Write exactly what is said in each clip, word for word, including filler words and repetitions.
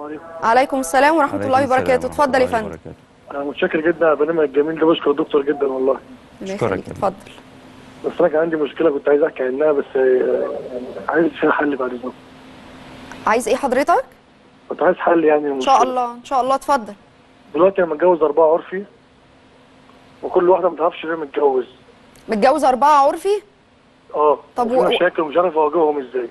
عليكم. عليكم السلام ورحمه عليكم الله السلام وبركاته. ورحمة اتفضل يا الله فندم. وبركاته. انا متشكر جدا على البرنامج الجميل ده، بشكر الدكتور جدا والله. الله أشكرك يخليك. يا اتفضل. بس انا كان عندي مشكله كنت عايز احكي عنها، بس آه، عايز فيها حل بعد اذنك. عايز ايه حضرتك؟ كنت عايز حل يعني ان شاء الله ان شاء الله. اتفضل. دلوقتي انا متجوز اربعه عرفي، وكل واحده ما تعرفش ليه متجوز. متجوز اربعه عرفي؟ اه. طب وفي و- مشاكل ومش عارف اواجههم ازاي.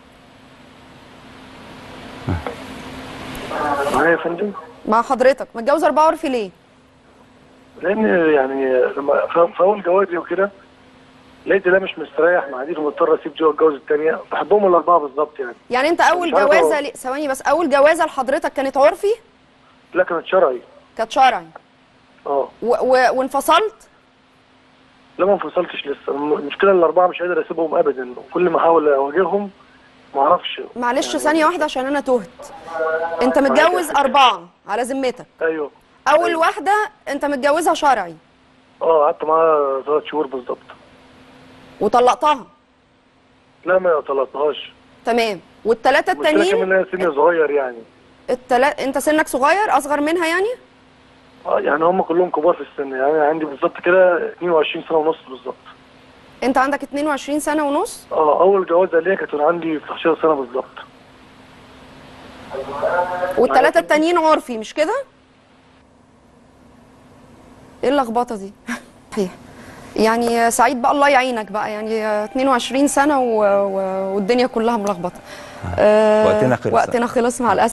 معايا يا فندم؟ مع حضرتك متجوز اربعه عرفي ليه؟ لان يعني لما في في اول جوازي وكده لقيت لا مش مستريح مع دي، فمضطر اسيب دي واتجوز الثانيه. بحبهم الاربعه بالظبط يعني. يعني انت اول مش عارف جوازه هو- لي- ثواني بس، اول جوازه لحضرتك كانت عرفي؟ لا كانت شرعي. كانت شرعي. اه. و... و... وانفصلت؟ لا ما انفصلتش لسه. المشكله الاربعه مش قادر اسيبهم ابدا، وكل ما احاول اواجههم ما اعرفش. معلش يعني ثانيه واحده عشان انا تهت. انت متجوز اربعه على ذمتك. ايوه. اول أيوة. واحده انت متجوزها شرعي اه قعدت معاها ثلاث شهور بالظبط. وطلقتها. لا ما طلقتهاش. تمام. والثلاثه المشكله التانيين؟ كمان ان انا سني صغير يعني. التلا... انت سنك صغير، اصغر منها يعني؟ اه يعني هم كلهم كبار في السن، يعني أنا عندي بالظبط كده اتنين وعشرين سنه ونص بالظبط. انت عندك اتنين وعشرين سنه ونص؟ اه اول جوازه ليا كانت وانا عندي تسعتاشر سنه بالظبط. والثلاثه التانيين عرفي مش كده؟ ايه اللخبطه دي؟ صحيح. يعني سعيد بقى، الله يعينك بقى، يعني اتنين وعشرين سنه و... و... والدنيا كلها ملخبطه. وقتنا خلص. وقتنا خلص مع الاسف.